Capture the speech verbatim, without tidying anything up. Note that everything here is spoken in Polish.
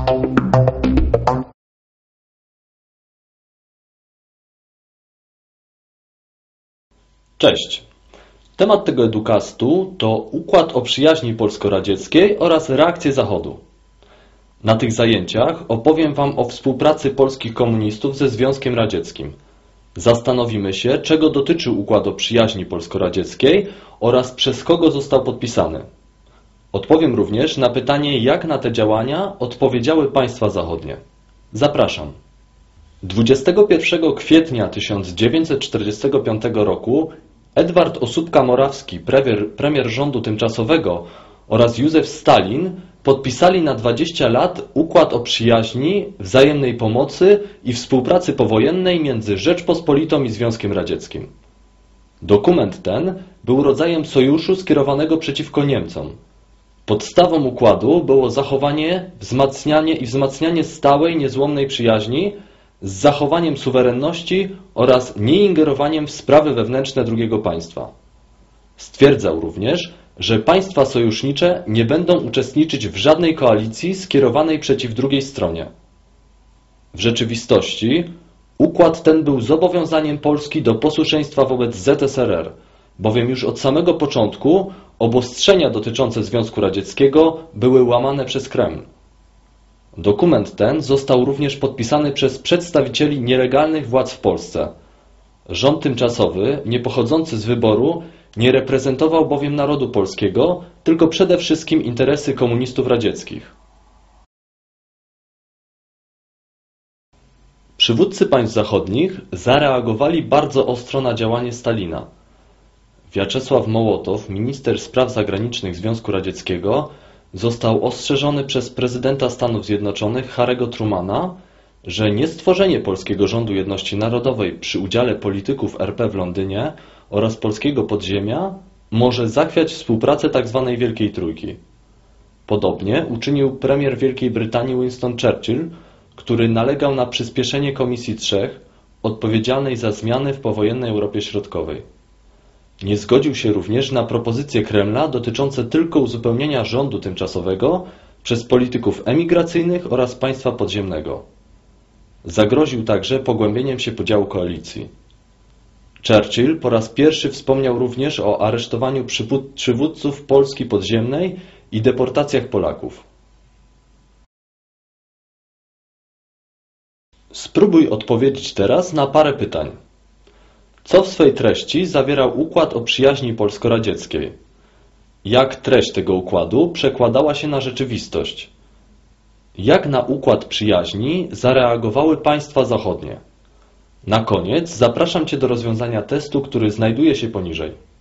Cześć! Temat tego edukastu to układ o przyjaźni polsko-radzieckiej oraz reakcje Zachodu. Na tych zajęciach opowiem Wam o współpracy polskich komunistów ze Związkiem Radzieckim. Zastanowimy się, czego dotyczył układ o przyjaźni polsko-radzieckiej oraz przez kogo został podpisany. Odpowiem również na pytanie, jak na te działania odpowiedziały państwa zachodnie. Zapraszam. dwudziestego pierwszego kwietnia tysiąc dziewięćset czterdziestego piątego roku Edward Osóbka-Morawski, premier, premier rządu tymczasowego, oraz Józef Stalin podpisali na dwadzieścia lat układ o przyjaźni, wzajemnej pomocy i współpracy powojennej między Rzeczpospolitą i Związkiem Radzieckim. Dokument ten był rodzajem sojuszu skierowanego przeciwko Niemcom. Podstawą układu było zachowanie, wzmacnianie i wzmacnianie stałej, niezłomnej przyjaźni z zachowaniem suwerenności oraz nieingerowaniem w sprawy wewnętrzne drugiego państwa. Stwierdzał również, że państwa sojusznicze nie będą uczestniczyć w żadnej koalicji skierowanej przeciw drugiej stronie. W rzeczywistości układ ten był zobowiązaniem Polski do posłuszeństwa wobec Z S R R, bowiem już od samego początku obostrzenia dotyczące Związku Radzieckiego były łamane przez Kreml. Dokument ten został również podpisany przez przedstawicieli nielegalnych władz w Polsce. Rząd tymczasowy, nie pochodzący z wyboru, nie reprezentował bowiem narodu polskiego, tylko przede wszystkim interesy komunistów radzieckich. Przywódcy państw zachodnich zareagowali bardzo ostro na działanie Stalina. Wiaczesław Mołotow, minister spraw zagranicznych Związku Radzieckiego, został ostrzeżony przez prezydenta Stanów Zjednoczonych Harry'ego Trumana, że niestworzenie polskiego rządu jedności narodowej przy udziale polityków R P w Londynie oraz polskiego podziemia może zachwiać współpracę tzw. Wielkiej Trójki. Podobnie uczynił premier Wielkiej Brytanii Winston Churchill, który nalegał na przyspieszenie Komisji Trzech, odpowiedzialnej za zmiany w powojennej Europie Środkowej. Nie zgodził się również na propozycje Kremla dotyczące tylko uzupełnienia rządu tymczasowego przez polityków emigracyjnych oraz państwa podziemnego. Zagroził także pogłębieniem się podziału koalicji. Churchill po raz pierwszy wspomniał również o aresztowaniu przywódców Polski podziemnej i deportacjach Polaków. Spróbuj odpowiedzieć teraz na parę pytań. Co w swej treści zawierał układ o przyjaźni polsko-radzieckiej? Jak treść tego układu przekładała się na rzeczywistość? Jak na układ przyjaźni zareagowały państwa zachodnie? Na koniec zapraszam Cię do rozwiązania testu, który znajduje się poniżej.